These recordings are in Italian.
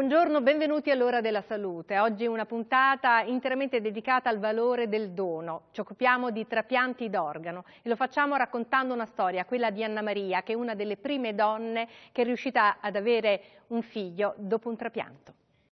Buongiorno, benvenuti all'Ora della Salute. Oggi una puntata interamente dedicata al valore del dono. Ci occupiamo di trapianti d'organo e lo facciamo raccontando una storia, quella di Anna Maria, che è una delle prime donne che è riuscita ad avere un figlio dopo un trapianto.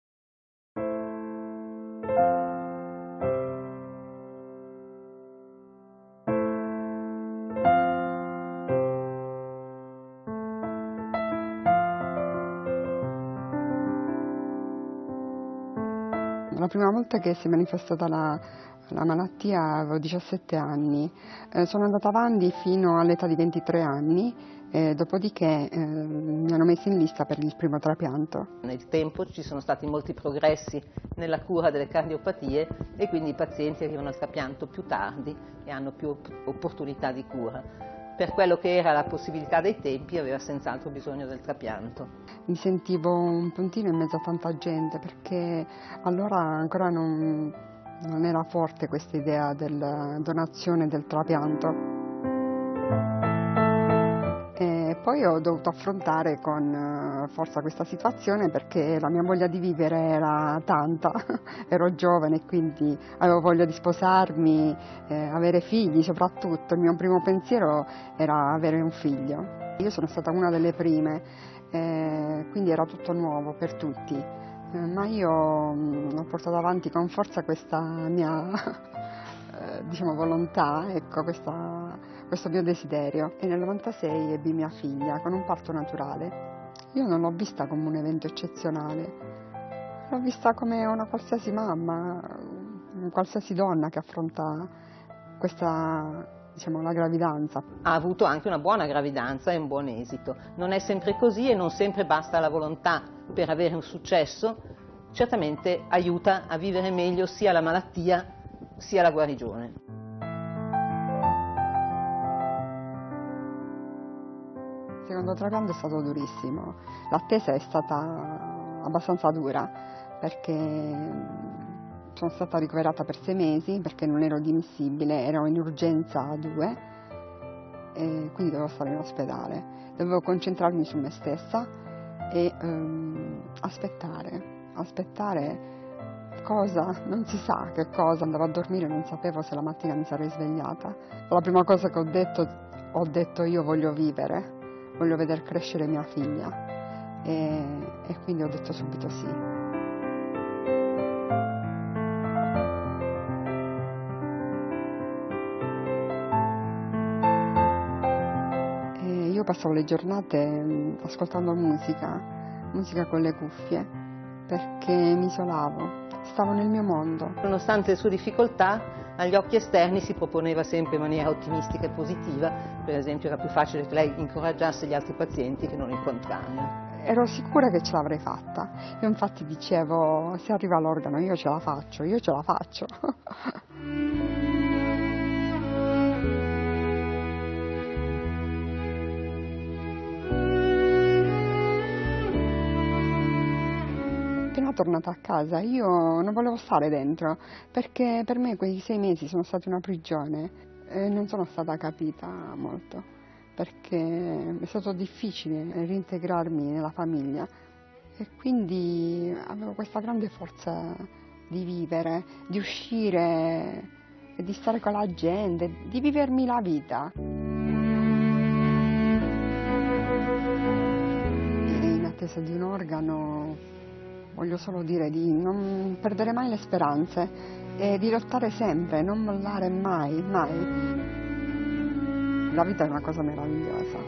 La prima volta che si è manifestata la malattia avevo 17 anni, sono andata avanti fino all'età di 23 anni, dopodiché mi hanno messo in lista per il primo trapianto. Nel tempo ci sono stati molti progressi nella cura delle cardiopatie e quindi i pazienti arrivano al trapianto più tardi e hanno più opportunità di cura. Per quello che era la possibilità dei tempi aveva senz'altro bisogno del trapianto. Mi sentivo un puntino in mezzo a tanta gente perché allora ancora non era forte questa idea della donazione del trapianto. E poi ho dovuto affrontare con forza questa situazione perché la mia voglia di vivere era tanta, ero giovane e quindi avevo voglia di sposarmi, avere figli soprattutto, il mio primo pensiero era avere un figlio. Io sono stata una delle prime, quindi era tutto nuovo per tutti, ma io ho portato avanti con forza questa mia volontà, ecco, questo mio desiderio, e nel 96 ebbi mia figlia con un parto naturale. Io non l'ho vista come un evento eccezionale, l'ho vista come una qualsiasi mamma, una qualsiasi donna che affronta questa, la gravidanza. Ha avuto anche una buona gravidanza e un buon esito. Non è sempre così e non sempre basta la volontà per avere un successo. Certamente aiuta a vivere meglio sia la malattia sia la guarigione. Il secondo trapianto è stato durissimo, l'attesa è stata abbastanza dura perché sono stata ricoverata per 6 mesi perché non ero dimissibile, ero in urgenza 2 e quindi dovevo stare in ospedale. Dovevo concentrarmi su me stessa e aspettare cosa, non si sa che cosa, andavo a dormire, non sapevo se la mattina mi sarei svegliata. La prima cosa che ho detto io voglio vivere, voglio vedere crescere mia figlia e quindi ho detto subito sì. Io passavo le giornate ascoltando musica con le cuffie, perché mi isolavo, stavo nel mio mondo. Nonostante le sue difficoltà, agli occhi esterni si proponeva sempre in maniera ottimistica e positiva. Per esempio era più facile che lei incoraggiasse gli altri pazienti che non il contrario. Ero sicura che ce l'avrei fatta. Io infatti dicevo, se arriva l'organo io ce la faccio. Appena tornata a casa io non volevo stare dentro perché per me quei 6 mesi sono stati una prigione e non sono stata capita molto perché è stato difficile reintegrarmi nella famiglia e quindi avevo questa grande forza di vivere, di uscire e di stare con la gente, di vivermi la vita. In attesa di un organo voglio solo dire di non perdere mai le speranze e di lottare sempre, non mollare mai, mai. La vita è una cosa meravigliosa.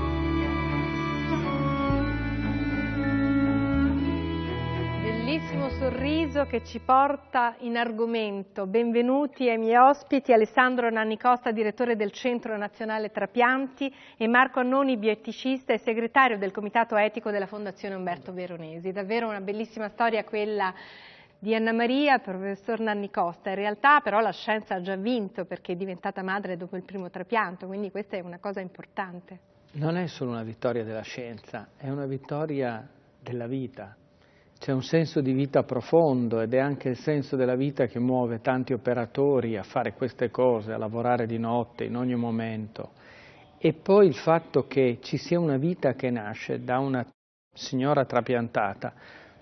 Bellissimo sorriso che ci porta in argomento. Benvenuti ai miei ospiti, Alessandro Nanni Costa, direttore del Centro Nazionale Trapianti, e Marco Annoni, bioeticista e segretario del Comitato Etico della Fondazione Umberto Veronesi. Davvero una bellissima storia quella di Anna Maria, professor Nanni Costa. In realtà però la scienza ha già vinto perché è diventata madre dopo il primo trapianto, quindi questa è una cosa importante. Non è solo una vittoria della scienza, è una vittoria della vita. C'è un senso di vita profondo ed è anche il senso della vita che muove tanti operatori a fare queste cose, a lavorare di notte in ogni momento. E poi il fatto che ci sia una vita che nasce da una signora trapiantata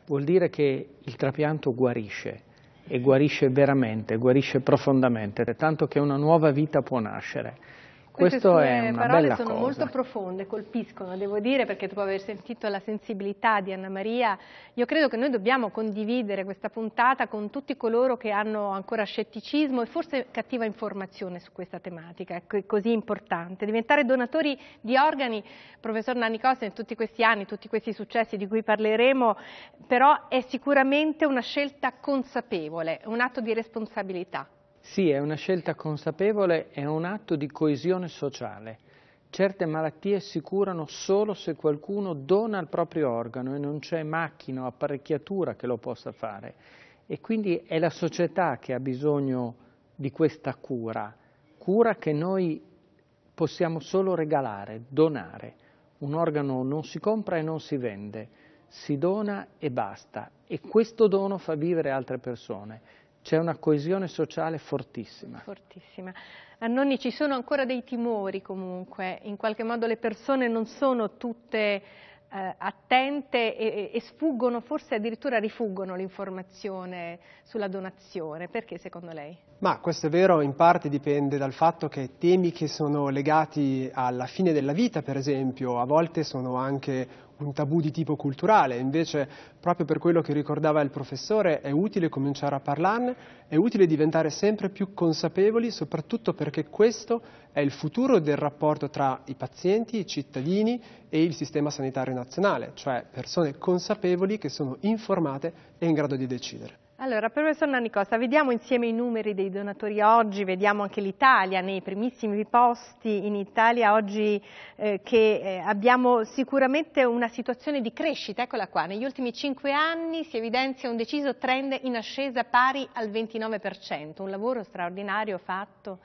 vuol dire che il trapianto guarisce, e guarisce veramente, guarisce profondamente, tanto che una nuova vita può nascere. Questo è una bella cosa. Queste parole sono molto profonde, colpiscono, devo dire, perché dopo aver sentito la sensibilità di Anna Maria, io credo che noi dobbiamo condividere questa puntata con tutti coloro che hanno ancora scetticismo e forse cattiva informazione su questa tematica, è così importante. Diventare donatori di organi, professor Nanni Costa, in tutti questi anni, tutti questi successi di cui parleremo, però è sicuramente una scelta consapevole, un atto di responsabilità. Sì, è una scelta consapevole, è un atto di coesione sociale. Certe malattie si curano solo se qualcuno dona il proprio organo e non c'è macchina o apparecchiatura che lo possa fare. E quindi è la società che ha bisogno di questa cura che noi possiamo solo regalare, donare. Un organo non si compra e non si vende, si dona e basta. E questo dono fa vivere altre persone. C'è una coesione sociale fortissima. Fortissima. Annoni, ci sono ancora dei timori comunque, in qualche modo le persone non sono tutte attente e sfuggono, forse addirittura rifuggono l'informazione sulla donazione. Perché secondo lei? Ma questo è vero, in parte dipende dal fatto che temi che sono legati alla fine della vita, per esempio, a volte sono anche un tabù di tipo culturale, invece proprio per quello che ricordava il professore è utile cominciare a parlarne, è utile diventare sempre più consapevoli, soprattutto perché questo è il futuro del rapporto tra i pazienti, i cittadini e il sistema sanitario nazionale, cioè persone consapevoli che sono informate e in grado di decidere. Allora, professor Nanni Costa, vediamo insieme i numeri dei donatori oggi, vediamo anche l'Italia nei primissimi posti in Italia oggi che abbiamo sicuramente una situazione di crescita, eccola qua, negli ultimi 5 anni si evidenzia un deciso trend in ascesa pari al 29%, un lavoro straordinario fatto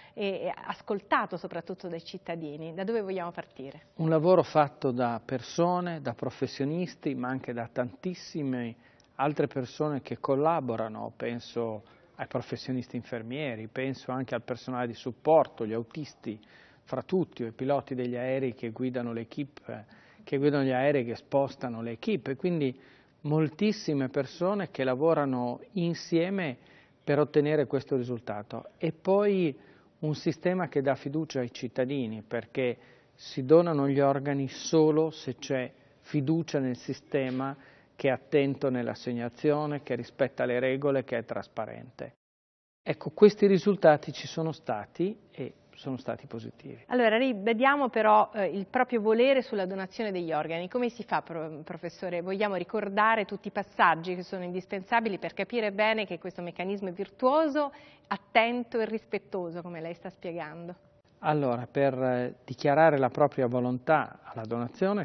e ascoltato soprattutto dai cittadini. Da dove vogliamo partire? Un lavoro fatto da persone, da professionisti, ma anche da tantissime altre persone che collaborano, penso ai professionisti infermieri, penso anche al personale di supporto, gli autisti, fra tutti, o i piloti degli aerei che guidano l'equipe, che guidano gli aerei che spostano le equipe, e quindi moltissime persone che lavorano insieme per ottenere questo risultato. E poi un sistema che dà fiducia ai cittadini, perché si donano gli organi solo se c'è fiducia nel sistema, che è attento nell'assegnazione, che rispetta le regole, che è trasparente. Ecco, questi risultati ci sono stati e sono stati positivi. Allora, rivediamo però il proprio volere sulla donazione degli organi. Come si fa, professore? Vogliamo ricordare tutti i passaggi che sono indispensabili per capire bene che questo meccanismo è virtuoso, attento e rispettoso, come lei sta spiegando? Allora, per dichiarare la propria volontà alla donazione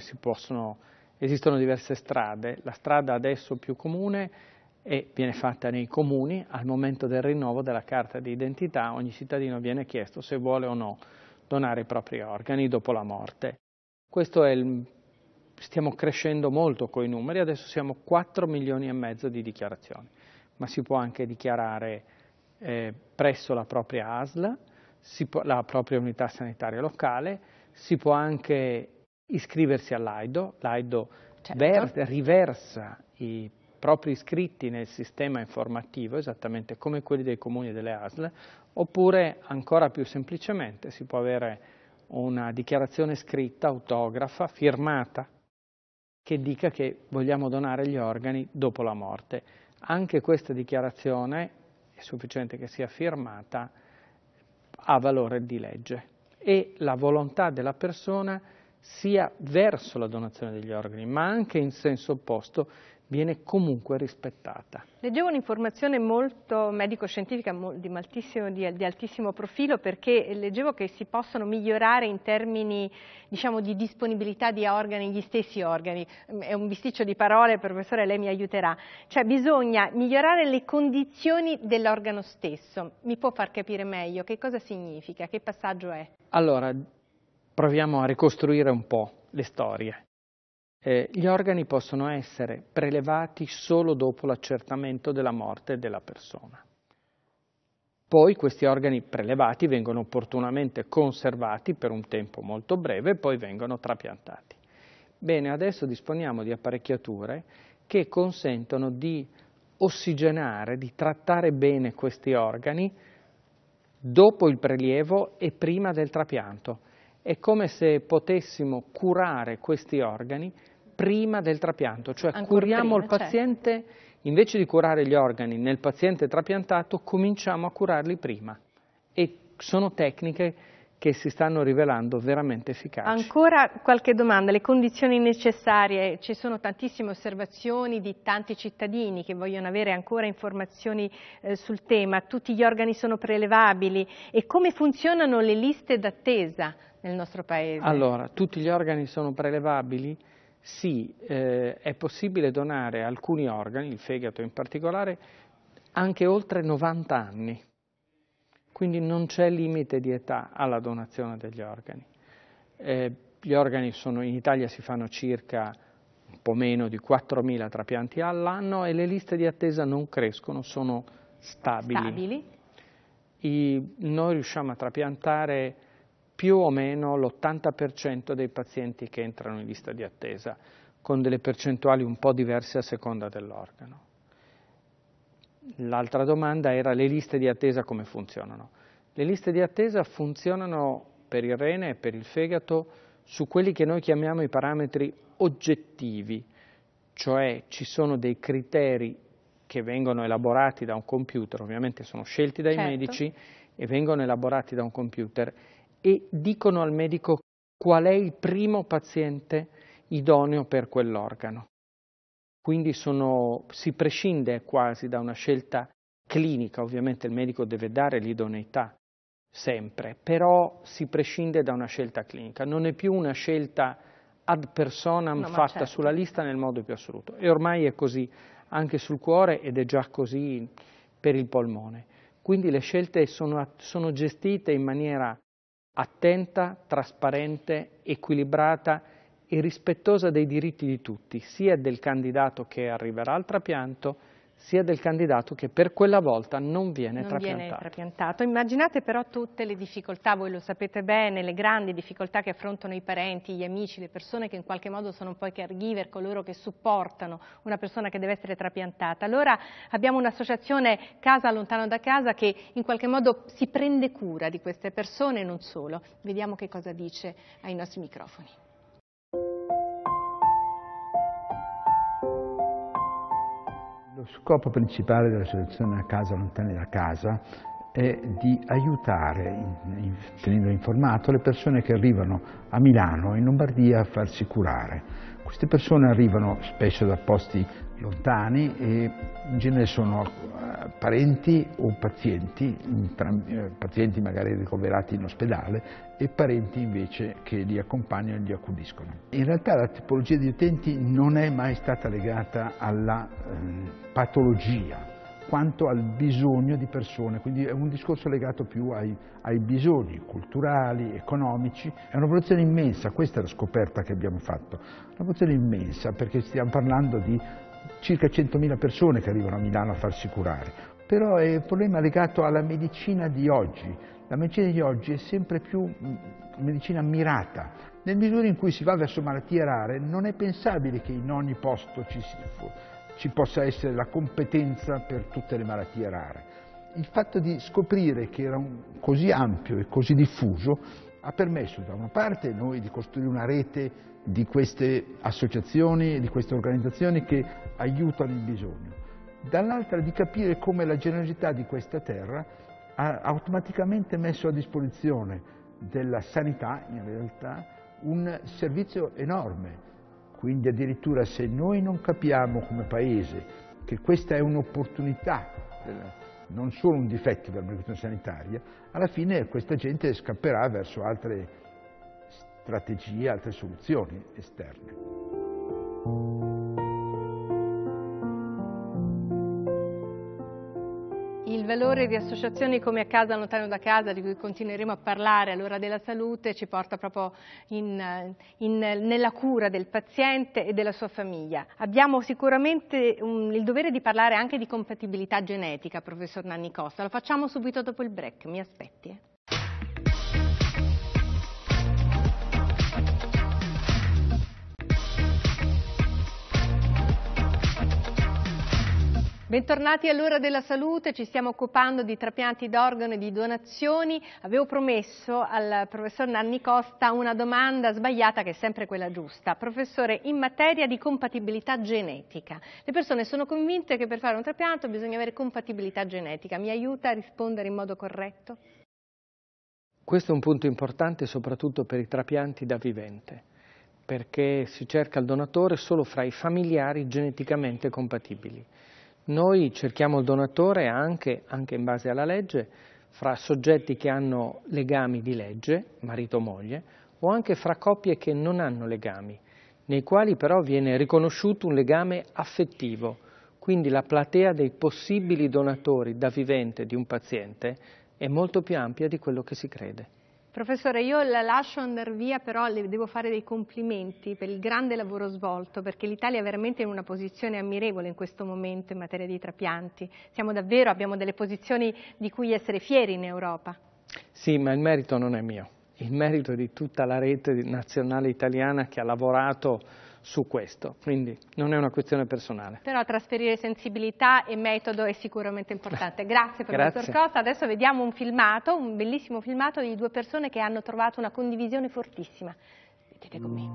esistono diverse strade. La strada adesso più comune viene fatta nei comuni. Al momento del rinnovo della carta di identità ogni cittadino viene chiesto se vuole o no donare i propri organi dopo la morte. Stiamo crescendo molto con i numeri, adesso siamo 4,5 milioni di dichiarazioni, ma si può anche dichiarare presso la propria ASL, la propria unità sanitaria locale, si può anche iscriversi all'AIDO. L'AIDO riversa i propri iscritti nel sistema informativo, esattamente come quelli dei comuni e delle ASL, oppure ancora più semplicemente si può avere una dichiarazione scritta, autografa, firmata, che dica che vogliamo donare gli organi dopo la morte. Anche questa dichiarazione, è sufficiente che sia firmata, ha valore di legge e la volontà della persona sia verso la donazione degli organi, ma anche in senso opposto, viene comunque rispettata. Leggevo un'informazione molto medico-scientifica di altissimo profilo, perché leggevo che si possono migliorare in termini, diciamo, di disponibilità di organi, gli stessi organi. È un bisticcio di parole, professore, lei mi aiuterà. Cioè bisogna migliorare le condizioni dell'organo stesso. Mi può far capire meglio che cosa significa, che passaggio è? Allora, proviamo a ricostruire un po' le storie. Gli organi possono essere prelevati solo dopo l'accertamento della morte della persona. Poi questi organi prelevati vengono opportunamente conservati per un tempo molto breve e poi vengono trapiantati. Bene, adesso disponiamo di apparecchiature che consentono di ossigenare, di trattare bene questi organi dopo il prelievo e prima del trapianto. È come se potessimo curare questi organi prima del trapianto, cioè Ancora curiamo prima, il paziente, invece di curare gli organi nel paziente trapiantato, cominciamo a curarli prima. E sono tecniche che si stanno rivelando veramente efficaci. Ancora qualche domanda, le condizioni necessarie, ci sono tantissime osservazioni di tanti cittadini che vogliono avere ancora informazioni sul tema, tutti gli organi sono prelevabili e come funzionano le liste d'attesa nel nostro paese? Allora, tutti gli organi sono prelevabili? Sì, è possibile donare alcuni organi, il fegato in particolare, anche oltre 90 anni. Quindi non c'è limite di età alla donazione degli organi. Gli organi in Italia si fanno circa un po' meno di 4.000 trapianti all'anno e le liste di attesa non crescono, sono stabili. Noi riusciamo a trapiantare più o meno l'80% dei pazienti che entrano in lista di attesa, con delle percentuali un po' diverse a seconda dell'organo. L'altra domanda era le liste di attesa come funzionano. Le liste di attesa funzionano per il rene e per il fegato su quelli che noi chiamiamo i parametri oggettivi, cioè ci sono dei criteri che vengono elaborati da un computer, ovviamente sono scelti dai medici e vengono elaborati da un computer e dicono al medico qual è il primo paziente idoneo per quell'organo. Quindi si prescinde quasi da una scelta clinica, ovviamente il medico deve dare l'idoneità sempre, però si prescinde da una scelta clinica, non è più una scelta ad personam fatta sulla lista nel modo più assoluto e ormai è così anche sul cuore ed è già così per il polmone. Quindi le scelte sono gestite in maniera attenta, trasparente, equilibrata e rispettosa dei diritti di tutti, sia del candidato che arriverà al trapianto, sia del candidato che per quella volta non viene trapiantato. Immaginate però tutte le difficoltà, voi lo sapete bene, le grandi difficoltà che affrontano i parenti, gli amici, le persone che in qualche modo sono un po' i caregiver, coloro che supportano una persona che deve essere trapiantata. Allora abbiamo un'associazione Casa Lontano da Casa che in qualche modo si prende cura di queste persone e non solo. Vediamo che cosa dice ai nostri microfoni. Lo scopo principale dell'associazione Casa Lontani da Casa è di aiutare, tenendo informato, le persone che arrivano a Milano, in Lombardia, a farsi curare. Queste persone arrivano spesso da posti lontani e in genere sono parenti o pazienti, pazienti magari ricoverati in ospedale e parenti invece che li accompagnano e li accudiscono. In realtà la tipologia di utenti non è mai stata legata alla patologia, quanto al bisogno di persone, quindi è un discorso legato più ai bisogni culturali, economici. È una popolazione immensa, questa è la scoperta che abbiamo fatto, una popolazione immensa perché stiamo parlando di circa 100.000 persone che arrivano a Milano a farsi curare, però è un problema legato alla medicina di oggi. La medicina di oggi è sempre più medicina mirata. Nel misura in cui si va verso malattie rare non è pensabile che in ogni posto ci possa essere la competenza per tutte le malattie rare. Il fatto di scoprire che era così ampio e così diffuso ha permesso da una parte noi di costruire una rete di queste associazioni, di queste organizzazioni che aiutano il bisogno, dall'altra di capire come la generosità di questa terra ha automaticamente messo a disposizione della sanità, in realtà, un servizio enorme. Quindi addirittura se noi non capiamo come Paese che questa è un'opportunità, non solo un difetto della medicina sanitaria, alla fine questa gente scapperà verso altre strategie, altre soluzioni esterne. Il valore di associazioni come Casa Lontano da Casa, di cui continueremo a parlare all'ora della salute, ci porta proprio nella cura del paziente e della sua famiglia. Abbiamo sicuramente il dovere di parlare anche di compatibilità genetica, professor Nanni Costa. Lo facciamo subito dopo il break, mi aspetti. Bentornati all'Ora della Salute, ci stiamo occupando di trapianti d'organo e di donazioni. Avevo promesso al professor Nanni Costa una domanda sbagliata che è sempre quella giusta. Professore, in materia di compatibilità genetica, le persone sono convinte che per fare un trapianto bisogna avere compatibilità genetica. Mi aiuta a rispondere in modo corretto? Questo è un punto importante soprattutto per i trapianti da vivente, perché si cerca il donatore solo fra i familiari geneticamente compatibili. Noi cerchiamo il donatore anche in base alla legge, fra soggetti che hanno legami di legge, marito o moglie, o anche fra coppie che non hanno legami, nei quali però viene riconosciuto un legame affettivo. Quindi la platea dei possibili donatori da vivente di un paziente è molto più ampia di quello che si crede. Professore, io la lascio andare via, però le devo fare dei complimenti per il grande lavoro svolto, perché l'Italia è veramente in una posizione ammirevole in questo momento in materia di trapianti. Abbiamo delle posizioni di cui essere fieri in Europa. Sì, ma il merito non è mio, il merito è di tutta la rete nazionale italiana che ha lavorato su questo, quindi non è una questione personale. Però trasferire sensibilità e metodo è sicuramente importante. Grazie professor Costa. Adesso vediamo un filmato, un bellissimo filmato di due persone che hanno trovato una condivisione fortissima. Vedete con me.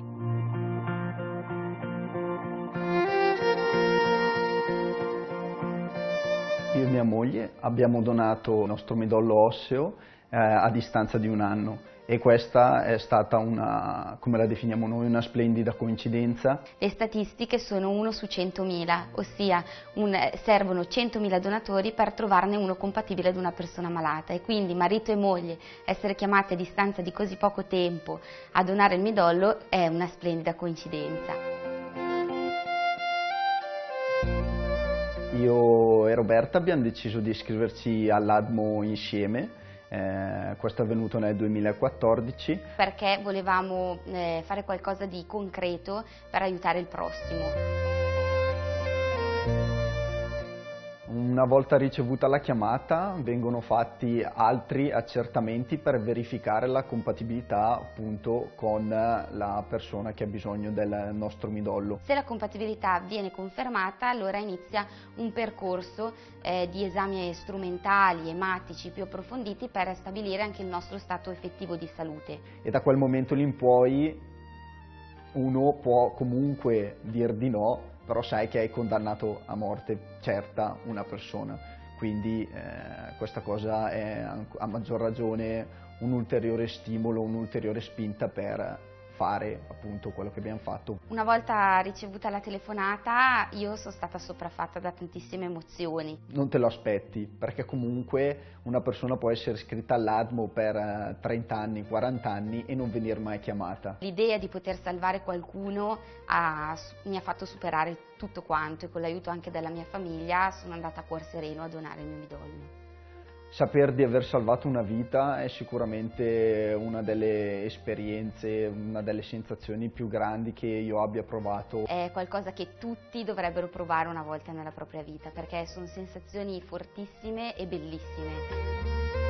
Io e mia moglie abbiamo donato il nostro midollo osseo a distanza di 1 anno e questa è stata una, come la definiamo noi, una splendida coincidenza. Le statistiche sono 1 su 100.000, ossia servono 100.000 donatori per trovarne uno compatibile ad una persona malata e quindi marito e moglie essere chiamati a distanza di così poco tempo a donare il midollo è una splendida coincidenza. Io e Roberta abbiamo deciso di iscriverci all'ADMO insieme. Questo è avvenuto nel 2014. Perché volevamo fare qualcosa di concreto per aiutare il prossimo. Una volta ricevuta la chiamata vengono fatti altri accertamenti per verificare la compatibilità appunto con la persona che ha bisogno del nostro midollo. Se la compatibilità viene confermata, allora inizia un percorso di esami strumentali, ematici più approfonditi per stabilire anche il nostro stato effettivo di salute. E da quel momento lì in poi uno può comunque dir di no, però sai che hai condannato a morte certa una persona, quindi questa cosa è a maggior ragione un ulteriore stimolo, un'ulteriore spinta per fare appunto quello che abbiamo fatto. Una volta ricevuta la telefonata io sono stata sopraffatta da tantissime emozioni. Non te lo aspetti, perché comunque una persona può essere iscritta all'ADMO per 30 anni, 40 anni e non venire mai chiamata. L'idea di poter salvare qualcuno mi ha fatto superare tutto quanto e con l'aiuto anche della mia famiglia sono andata a cuor sereno a donare il mio midollo. Saper di aver salvato una vita è sicuramente una delle esperienze, una delle sensazioni più grandi che io abbia provato. È qualcosa che tutti dovrebbero provare una volta nella propria vita, perché sono sensazioni fortissime e bellissime.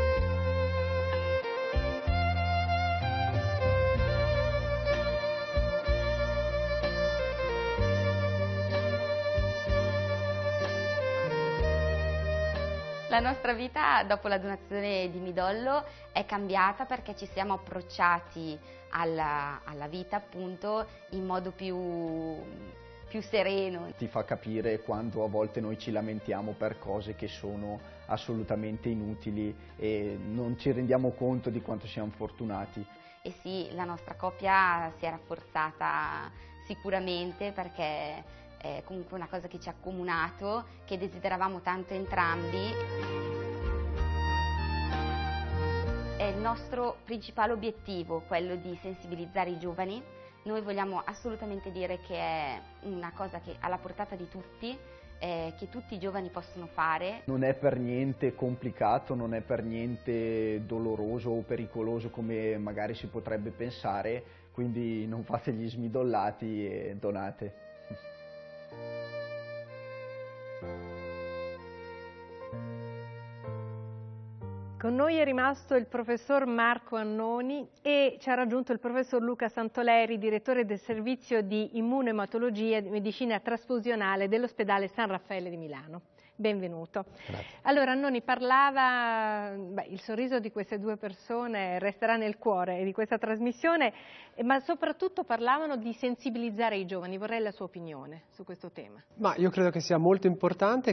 La nostra vita dopo la donazione di midollo è cambiata perché ci siamo approcciati alla vita appunto in modo più sereno. Ti fa capire quando a volte noi ci lamentiamo per cose che sono assolutamente inutili e non ci rendiamo conto di quanto siamo fortunati. E sì, la nostra coppia si è rafforzata sicuramente perché è comunque una cosa che ci ha accomunato, che desideravamo tanto entrambi. È il nostro principale obiettivo, quello di sensibilizzare i giovani. Noi vogliamo assolutamente dire che è una cosa che è alla portata di tutti, che tutti i giovani possono fare. Non è per niente complicato, non è per niente doloroso o pericoloso come magari si potrebbe pensare, quindi non fate gli smidollati e donate. Con noi è rimasto il professor Marco Annoni e ci ha raggiunto il professor Luca Santoleri, direttore del servizio di immunoematologia e medicina trasfusionale dell'ospedale San Raffaele di Milano. Benvenuto. Grazie. Allora Annoni parlava, il sorriso di queste due persone resterà nel cuore di questa trasmissione, ma soprattutto parlavano di sensibilizzare i giovani. Vorrei la sua opinione su questo tema. Ma io credo che sia molto importante,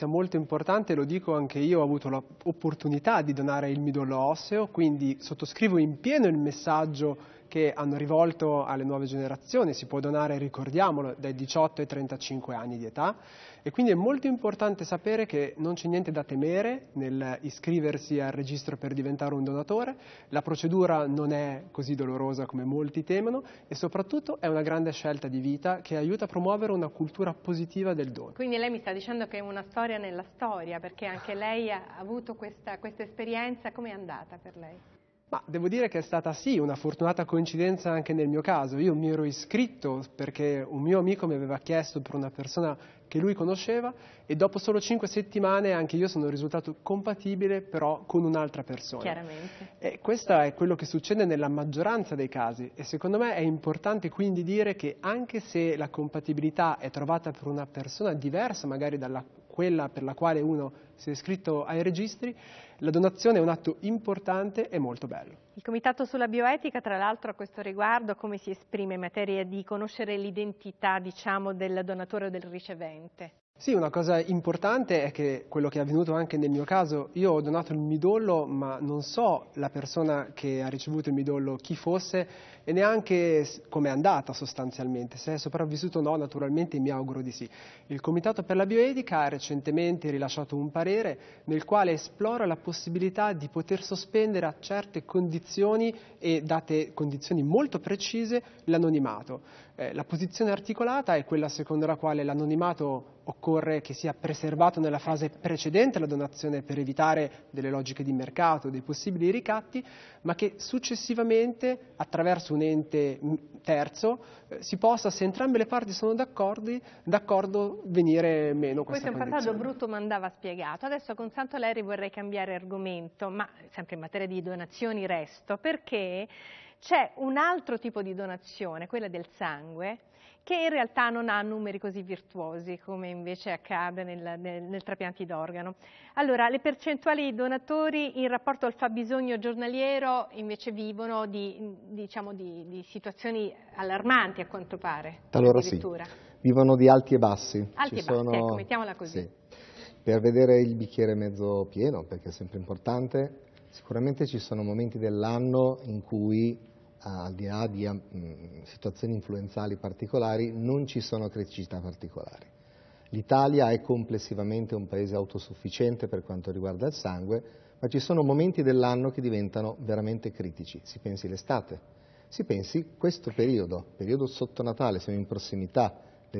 lo dico anche io, ho avuto l'opportunità di donare il midollo osseo, quindi sottoscrivo in pieno il messaggio che hanno rivolto alle nuove generazioni. Si può donare, ricordiamolo, dai 18 ai 35 anni di età, e quindi è molto importante sapere che non c'è niente da temere nel iscriversi al registro per diventare un donatore. La procedura non è così dolorosa come molti temono e soprattutto è una grande scelta di vita che aiuta a promuovere una cultura positiva del dono. Quindi lei mi sta dicendo che è una storia nella storia, perché anche lei ha avuto questa esperienza. Come è andata per lei? Ma devo dire che è stata sì una fortunata coincidenza anche nel mio caso. Io mi ero iscritto perché un mio amico mi aveva chiesto per una persona che lui conosceva, e dopo solo 5 settimane anche io sono risultato compatibile, però con un'altra persona. Chiaramente. E questo è quello che succede nella maggioranza dei casi, e secondo me è importante quindi dire che anche se la compatibilità è trovata per una persona diversa magari da quella per la quale uno si è iscritto ai registri, la donazione è un atto importante e molto bello. Il Comitato sulla bioetica, tra l'altro, a questo riguardo, come si esprime in materia di conoscere l'identità, diciamo, del donatore o del ricevente? Sì, una cosa importante è che quello che è avvenuto anche nel mio caso, io ho donato il midollo, ma non so la persona che ha ricevuto il midollo chi fosse e neanche come è andata sostanzialmente. Se è sopravvissuto o no, naturalmente mi auguro di sì. Il Comitato per la bioetica ha recentemente rilasciato un parere nel quale esplora la possibilità di poter sospendere a certe condizioni, e date condizioni molto precise, l'anonimato. La posizione articolata è quella secondo la quale l'anonimato occorre che sia preservato nella fase precedente alla donazione per evitare delle logiche di mercato, dei possibili ricatti, ma che successivamente, attraverso un ente terzo, si possa, se entrambe le parti sono d'accordo, venire meno questa condizione. Questo è un passaggio brutto, ma andava spiegato. Adesso con Santoleri vorrei cambiare argomento, ma sempre in materia di donazioni resto, perché c'è un altro tipo di donazione, quella del sangue, che in realtà non ha numeri così virtuosi come invece accade nel trapianti d'organo. Allora, le percentuali di donatori in rapporto al fabbisogno giornaliero invece vivono di situazioni allarmanti, a quanto pare. Allora sì, vivono di alti e bassi. Alti e bassi, ecco, mettiamola così. Sì. Per vedere il bicchiere mezzo pieno, perché è sempre importante, sicuramente ci sono momenti dell'anno in cui, al di là di situazioni influenzali particolari, non ci sono criticità particolari. L'Italia è complessivamente un paese autosufficiente per quanto riguarda il sangue, ma ci sono momenti dell'anno che diventano veramente critici. Si pensi l'estate, si pensi questo periodo sotto Natale, siamo in prossimità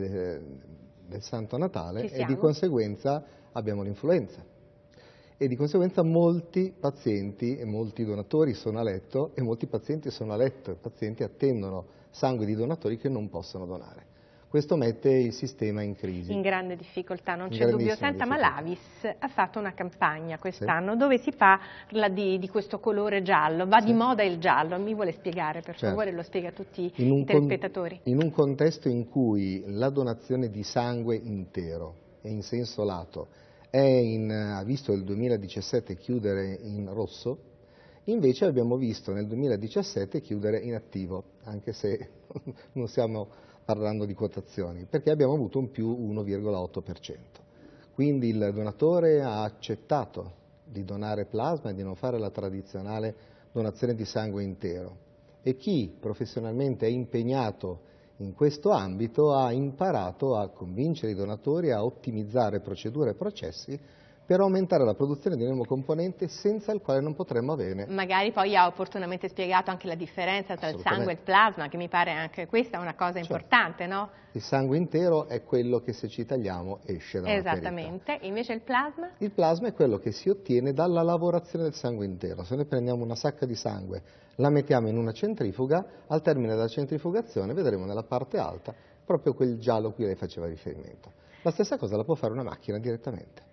del Santo Natale e di conseguenza abbiamo l'influenza. E di conseguenza molti pazienti e molti donatori sono a letto, e molti pazienti sono a letto e pazienti attendono sangue di donatori che non possono donare. Questo mette il sistema in crisi. In grande difficoltà, non c'è dubbio. Senta, ma l'Avis ha fatto una campagna quest'anno dove si parla di questo colore giallo, va di moda il giallo, mi vuole spiegare per favore, lo spiega a tutti i telespettatori. In un contesto in cui la donazione di sangue intero e in senso lato ha visto il 2017 chiudere in rosso, invece abbiamo visto nel 2017 chiudere in attivo, anche se non stiamo parlando di quotazioni, perché abbiamo avuto un più 1,8%. Quindi il donatore ha accettato di donare plasma e di non fare la tradizionale donazione di sangue intero, e chi professionalmente è impegnato in questo ambito ha imparato a convincere i donatori a ottimizzare procedure e processi per aumentare la produzione di un emocomponente senza il quale non potremmo avere. Magari poi ha opportunamente spiegato anche la differenza tra il sangue e il plasma, che mi pare anche questa una cosa importante, no? Il sangue intero è quello che, se ci tagliamo, esce da una ferita. Esattamente, invece il plasma? Il plasma è quello che si ottiene dalla lavorazione del sangue intero. Se noi prendiamo una sacca di sangue, la mettiamo in una centrifuga, al termine della centrifugazione vedremo nella parte alta proprio quel giallo a cui lei faceva riferimento. La stessa cosa la può fare una macchina direttamente.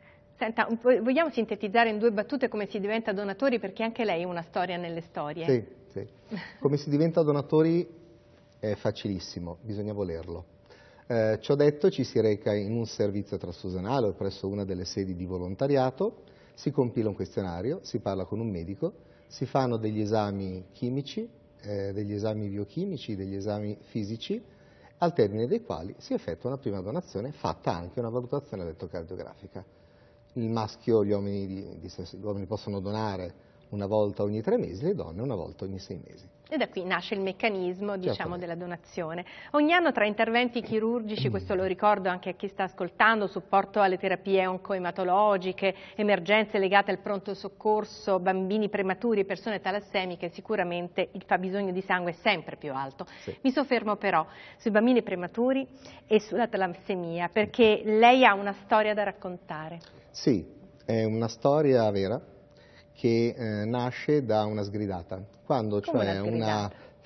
Senta, vogliamo sintetizzare in 2 battute come si diventa donatori, perché anche lei è una storia nelle storie. Sì. Come si diventa donatori è facilissimo, bisogna volerlo. Ciò detto, ci si reca in un servizio trasfusionale o presso una delle sedi di volontariato, si compila un questionario, si parla con un medico, si fanno degli esami chimici, degli esami biochimici, degli esami fisici, al termine dei quali si effettua una prima donazione, fatta anche una valutazione elettrocardiografica. Il maschio, gli uomini possono donare una volta ogni 3 mesi, le donne una volta ogni 6 mesi. E da qui nasce il meccanismo, diciamo, della donazione. Ogni anno tra interventi chirurgici, questo lo ricordo anche a chi sta ascoltando, supporto alle terapie oncoematologiche, emergenze legate al pronto soccorso, bambini prematuri e persone talassemiche, sicuramente il fabbisogno di sangue è sempre più alto. Sì. Mi soffermo però sui bambini prematuri e sulla talassemia, perché lei ha una storia da raccontare. Sì, è una storia vera, che nasce da una sgridata, quando cioè una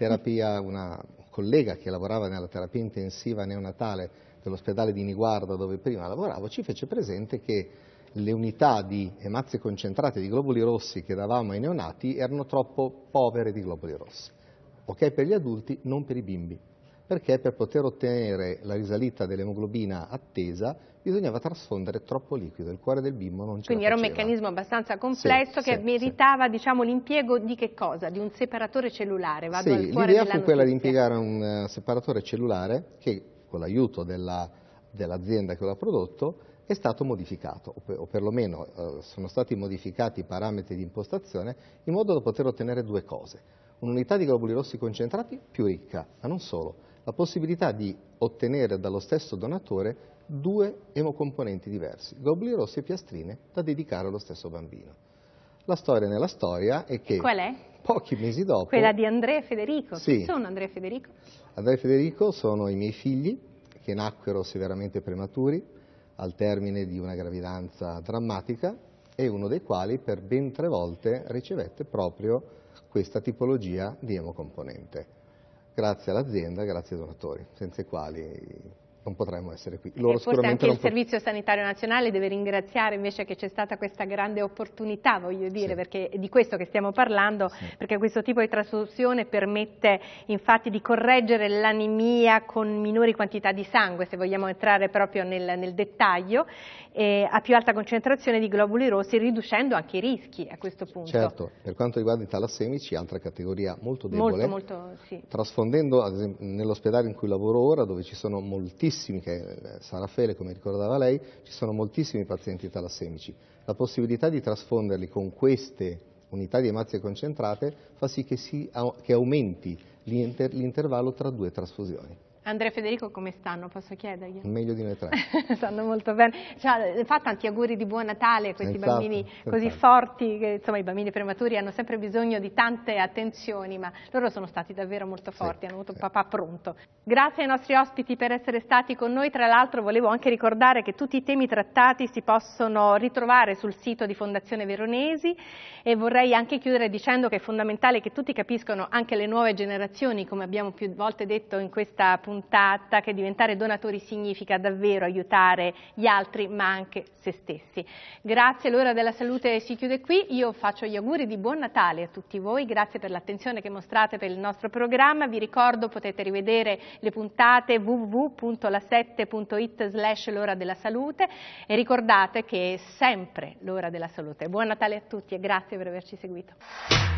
collega che lavorava nella terapia intensiva neonatale dell'ospedale di Niguarda, dove prima lavoravo, ci fece presente che le unità di emazze concentrate di globuli rossi che davamo ai neonati erano troppo povere di globuli rossi. Ok per gli adulti, non per i bimbi, perché per poter ottenere la risalita dell'emoglobina attesa bisognava trasfondere troppo liquido, il cuore del bimbo non ce la faceva. Quindi era un meccanismo abbastanza complesso che meritava diciamo, l'impiego di che cosa? Di un separatore cellulare? Vado al cuore l'idea fu quella di impiegare un separatore cellulare che, con l'aiuto dell'azienda che lo ha prodotto, è stato modificato, o perlomeno sono stati modificati i parametri di impostazione in modo da poter ottenere 2 cose. Un'unità di globuli rossi concentrati più ricca, ma non solo, la possibilità di ottenere dallo stesso donatore 2 emocomponenti diversi, globuli rossi e piastrine, da dedicare allo stesso bambino. La storia nella storia è che qual è? Pochi mesi dopo... Quella di Andrea e Federico. Sì. Chi sono Andrea e Federico? Andrea e Federico sono i miei figli, che nacquero severamente prematuri, al termine di una gravidanza drammatica, e uno dei quali per ben 3 volte ricevette proprio questa tipologia di emocomponente. Grazie all'azienda, grazie ai donatori, senza i quali non potremmo essere qui. Loro forse anche il Servizio Sanitario Nazionale deve ringraziare invece che c'è stata questa grande opportunità, voglio dire, perché è di questo che stiamo parlando, perché questo tipo di trasfusione permette infatti di correggere l'anemia con minori quantità di sangue, se vogliamo entrare proprio nel dettaglio, a più alta concentrazione di globuli rossi, riducendo anche i rischi a questo punto. Certo, per quanto riguarda i talassemici, altra categoria molto debole, trasfondendo ad esempio nell'ospedale in cui lavoro ora, dove ci sono moltissimi, che San Raffaele, come ricordava lei, ci sono moltissimi pazienti talassemici. La possibilità di trasfonderli con queste unità di emazze concentrate fa sì che aumenti l'intervallo tra 2 trasfusioni. Andrea e Federico come stanno? Posso chiedergli? Meglio di noi 3. Stanno molto bene. Cioè, fa tanti auguri di buon Natale a questi bambini così forti, che insomma i bambini prematuri hanno sempre bisogno di tante attenzioni, ma loro sono stati davvero molto forti, hanno avuto un papà pronto. Grazie ai nostri ospiti per essere stati con noi. Tra l'altro volevo anche ricordare che tutti i temi trattati si possono ritrovare sul sito di Fondazione Veronesi, e vorrei anche chiudere dicendo che è fondamentale che tutti capiscano, anche le nuove generazioni, come abbiamo più volte detto in questa puntata, che diventare donatori significa davvero aiutare gli altri ma anche se stessi. Grazie, l'ora della salute si chiude qui, io faccio gli auguri di buon Natale a tutti voi, grazie per l'attenzione che mostrate per il nostro programma, vi ricordo potete rivedere le puntate www.lasette.it/l'ora della salute e ricordate che è sempre l'ora della salute. Buon Natale a tutti e grazie per averci seguito.